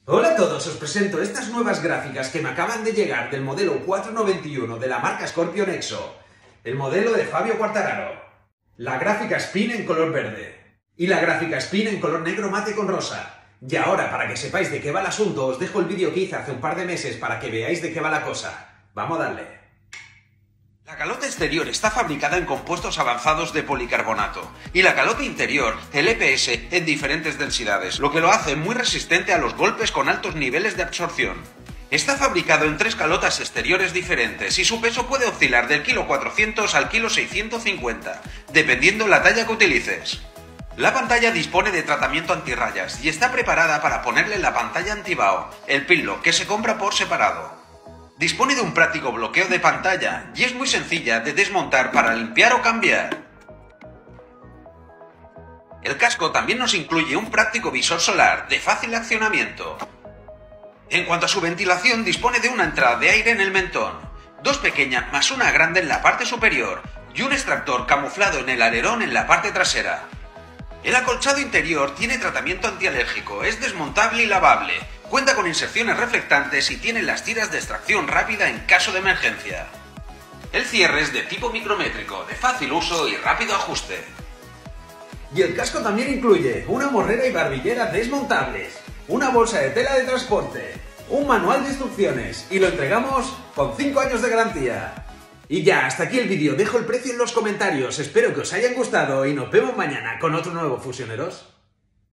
Hola a todos, os presento estas nuevas gráficas que me acaban de llegar del modelo 491 de la marca Scorpio Nexo, el modelo de Fabio Quartararo. La gráfica Spin en color verde y la gráfica Spin en color negro mate con rosa. Y ahora, para que sepáis de qué va el asunto, os dejo el vídeo que hice hace un par de meses para que veáis de qué va la cosa. Vamos a darle. La calota exterior está fabricada en compuestos avanzados de policarbonato y la calota interior, el EPS, en diferentes densidades, lo que lo hace muy resistente a los golpes con altos niveles de absorción. Está fabricado en 3 calotas exteriores diferentes y su peso puede oscilar del kilo 400 al kilo 650, dependiendo la talla que utilices. La pantalla dispone de tratamiento antirrayas y está preparada para ponerle la pantalla antibao, el pinlock, que se compra por separado. Dispone de un práctico bloqueo de pantalla y es muy sencilla de desmontar para limpiar o cambiar. El casco también nos incluye un práctico visor solar de fácil accionamiento. En cuanto a su ventilación, dispone de una entrada de aire en el mentón, 2 pequeñas más una grande en la parte superior y un extractor camuflado en el alerón en la parte trasera. El acolchado interior tiene tratamiento antialérgico, es desmontable y lavable, cuenta con inserciones reflectantes y tiene las tiras de extracción rápida en caso de emergencia. El cierre es de tipo micrométrico, de fácil uso y rápido ajuste. Y el casco también incluye una morrera y barbillera desmontables, una bolsa de tela de transporte, un manual de instrucciones y lo entregamos con 5 años de garantía. Y ya, hasta aquí el vídeo, dejo el precio en los comentarios, espero que os hayan gustado y nos vemos mañana con otro nuevo Fusioneros.